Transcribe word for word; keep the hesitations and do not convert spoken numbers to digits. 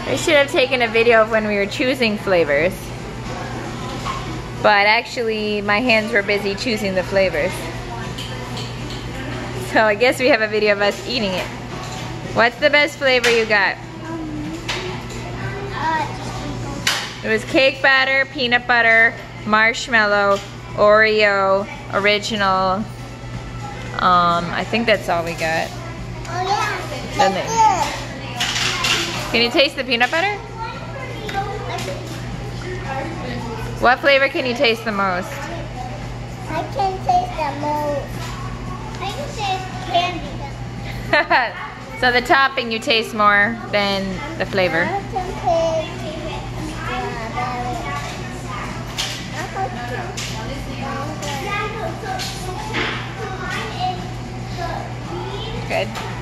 I should have taken a video of when we were choosing flavors. But actually, my hands were busy choosing the flavors. So I guess we have a video of us eating it. What's the best flavor you got? It was cake batter, peanut butter, marshmallow, Oreo, original. Um, I think that's all we got. Oh yeah. Then they- Can you taste the peanut butter? What flavor can you taste the most? I can taste the most. I can taste candy. So the topping you taste more than the flavor. I can taste strawberry. I can taste Good.